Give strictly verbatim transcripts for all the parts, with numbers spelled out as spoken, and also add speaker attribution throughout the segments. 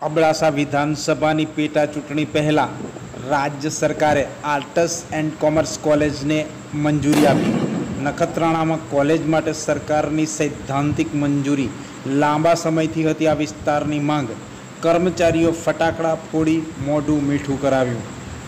Speaker 1: અબડાસા વિધાનસભાની પેટા ચૂંટણી પહેલાં રાજ્ય સરકારે આર્ટસ એન્ડ કોમર્સ કોલેજને મંજૂરી આપી। નખત્રાણામાં કોલેજ માટે સરકારની સૈદ્ધાંતિક મંજૂરી લાંબા સમયથી હતી આ વિસ્તારની માંગ। કર્મચારીઓ ફટાકડા ફોડી મોઢું મીઠું કરાવ્યું।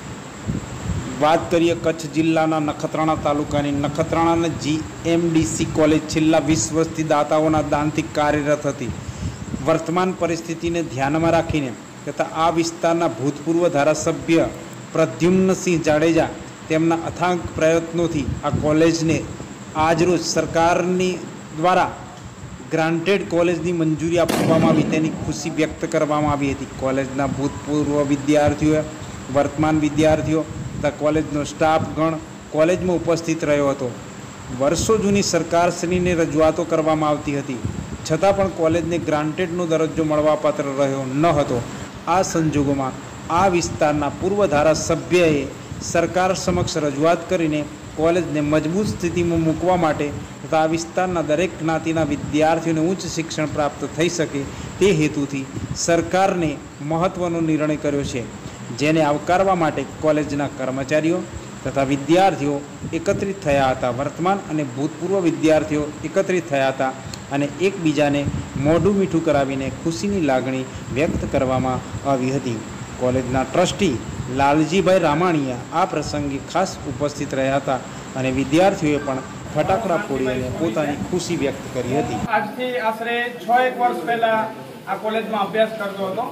Speaker 1: વાત કરીએ કચ્છ જિલ્લાના નખત્રાણા તાલુકાની નખત્રાણાના જીએમડીસી કોલેજ છેલ્લા વીસ વર્ષથી દાતાઓના દાનથી કાર્યરત હતી। વર્તમાન પરિસ્થિતિને ધ્યાનમાં રાખીને તથા આ વિસ્તારના ભૂતપૂર્વ ધારાસભ્ય પ્રદ્યુમ્નસિંહ જાડેજા તેમના અથાગ પ્રયત્નોથી આ કોલેજને આજરોજ સરકારની દ્વારા ગ્રાન્ટેડ કોલેજની મંજૂરી આપવામાં આવી તેની ખુશી વ્યક્ત કરવામાં આવી હતી। કોલેજના ભૂતપૂર્વ વિદ્યાર્થીઓ, વર્તમાન વિદ્યાર્થીઓ તથા કોલેજનો સ્ટાફગણ કોલેજમાં ઉપસ્થિત રહ્યો હતો। વર્ષો જૂની સરકારશ્રીને રજૂઆતો કરવામાં આવતી હતી, છતાં પણ કોલેજને ગ્રાન્ટેડનો દરજ્જો મળવાપાત્ર રહ્યો ન હતો। આ સંજોગોમાં આ વિસ્તારના પૂર્વ ધારાસભ્યએ સરકાર સમક્ષ રજૂઆત કરીને કોલેજને મજબૂત સ્થિતિમાં મૂકવા માટે તથા આ વિસ્તારના દરેક જ્ઞાતિના વિદ્યાર્થીઓને ઉચ્ચ શિક્ષણ પ્રાપ્ત થઈ શકે તે હેતુથી સરકારને મહત્ત્વનો નિર્ણય કર્યો છે, જેને આવકારવા માટે કોલેજના કર્મચારીઓ તથા વિદ્યાર્થીઓ એકત્રિત થયા હતા। વર્તમાન અને ભૂતપૂર્વ વિદ્યાર્થીઓ એકત્રિત થયા હતા અને એકબીજાને મોઢું મીઠું કરાવીને ખુશીની લાગણી વ્યક્ત કરવામાં આવી હતી। કોલેજના ટ્રસ્ટી લાલજીભાઈ રામાણીયા આ પ્રસંગે ખાસ ઉપસ્થિત રહ્યા હતા અને વિદ્યાર્થીઓએ પણ ફટાકડા ફોડીને પોતાની ખુશી વ્યક્ત કરી હતી।
Speaker 2: આજથી આશરે છ એક વર્ષ પહેલા આ કોલેજમાં અભ્યાસ કરતો હતો।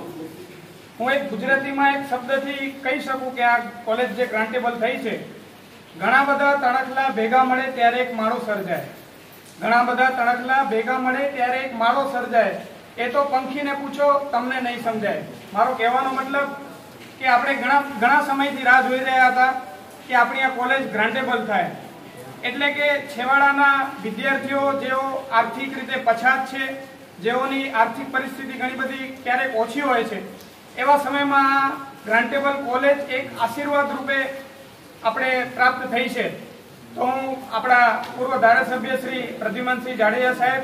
Speaker 2: હું એક ગુજરાતીમાં એક શબ્દથી કહી શકું કે આ કોલેજ જે ગ્રાન્ટેબલ થઈ છે, ઘણા બધા તણખલા ભેગા મળે ત્યારે એક માળો સર્જાય। ઘણા બધા તણખલા ભેગા મળે ત્યારે એક માળો સર્જાય, એ તો પંખીને પૂછો તમને નહીં સમજાય। મારો કહેવાનો મતલબ કે આપણે ઘણા ઘણા સમયથી રાહ જોઈ રહ્યા હતા કે આપણી આ કોલેજ ગ્રાન્ટેબલ થાય, એટલે કે છેવાડાના વિદ્યાર્થીઓ જેઓ આર્થિક રીતે પછાત છે, જેઓની આર્થિક પરિસ્થિતિ ઘણી બધી ક્યારેક ઓછી હોય છે, એવા સમયમાં ગ્રાન્ટેબલ કોલેજ એક આશીર્વાદ રૂપે આપણે પ્રાપ્ત થઈ છે। તો હું આપણા પૂર્વ ધારાસભ્ય શ્રી પ્રદ્યુમ્નસિંહ જાડેજા સાહેબ,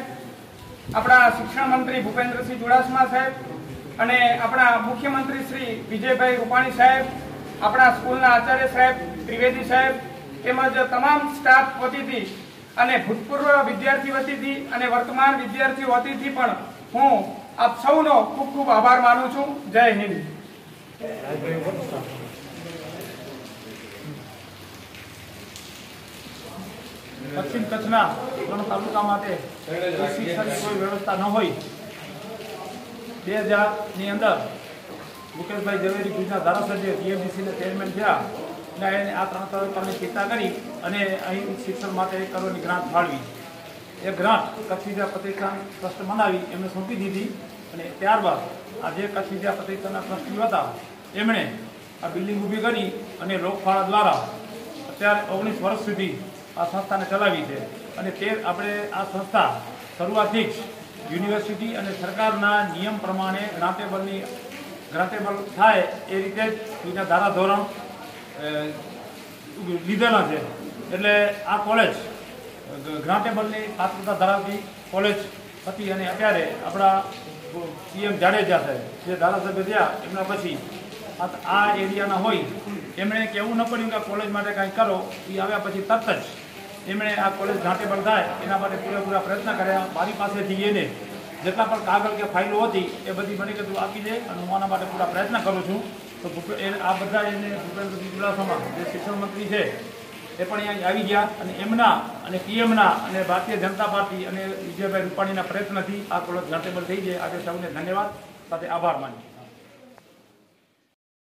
Speaker 2: આપણા શિક્ષણ મંત્રી ભૂપેન્દ્રસિંહ ચુડાસમા સાહેબ અને આપણા મુખ્યમંત્રી શ્રી વિજયભાઈ રૂપાણી સાહેબ, આપણા સ્કૂલના આચાર્ય સાહેબ ત્રિવેદી સાહેબ તેમજ તમામ સ્ટાફ વતીથી અને ભૂતપૂર્વ વિદ્યાર્થી વતીથી અને વર્તમાન વિદ્યાર્થીઓ વતીથી પણ હું આપ સૌનો ખૂબ ખૂબ આભાર માનું છું। જય હિન્દ। પશ્ચિમ કચ્છના ત્રણ તાલુકા માટે શિક્ષણની કોઈ વ્યવસ્થા ન હોય, બે હજારની અંદર મુકેશભાઈ ઝવેરી ગુજરાત ધારાસભ્ય જીએમડીસીના ચેરમેન થયા અને એને આ ત્રણ તાલુકાની ચિંતા કરી અને અહીં શિક્ષણ માટે એક કરોડની ગ્રાન્ટ ફાળવી। એ ગ્રાન્ટ કચ્છ વિદ્યા પ્રતિષ્ઠાન ટ્રસ્ટ બનાવી એમને સોંપી દીધી અને ત્યારબાદ આ જે કચ્છ વિદ્યા પ્રતિષ્ઠાનના ટ્રસ્ટીઓ હતા એમણે આ બિલ્ડિંગ ઊભી કરી અને લોકફાળા દ્વારા અત્યારે ઓગણીસ વર્ષ સુધી આ સંસ્થાને ચલાવી છે। અને તે આપણે આ સંસ્થા શરૂઆતથી જ યુનિવર્સિટી અને સરકારના નિયમ પ્રમાણે ગ્રાન્ટેબલની ગ્રાન્ટેબલ થાય એ રીતે જ એના ધારાધોરણ લીધેલા છે। એટલે આ કોલેજ ગ્રાન્ટેબલની પાત્રતા ધરાવતી કોલેજ હતી અને અત્યારે આપણા સીએમ જાડેજા છે જે ધારાસભ્ય થયા એમના પછી આ એરિયાના હોય એમણે કહેવું ન પડ્યું કે કોલેજ માટે કાંઈ કરો, એ આવ્યા પછી તરત જ એમણે આ કોલેજ ગ્રાન્ટેબલ થાય એના માટે પૂરેપૂરા પ્રયત્ન કર્યા। મારી પાસેથી એને જેટલા પણ કાગળ કે ફાઇલો હતી એ બધી મને કીધું આપી દે અને હું આના માટે પૂરા પ્રયત્ન કરું છું। તો આ બધા એને ભૂપેન્દ્રસિંહ ચુડાસમા જે શિક્ષણ મંત્રી છે એ પણ અહીંયા આવી ગયા અને એમના અને પીએમના અને ભારતીય જનતા પાર્ટી અને વિજયભાઈ રૂપાણીના પ્રયત્નથી આ કોલેજ ગ્રાન્ટેબલ થઈ જાય। આજે સૌને ધન્યવાદ સાથે આભાર માનીએ।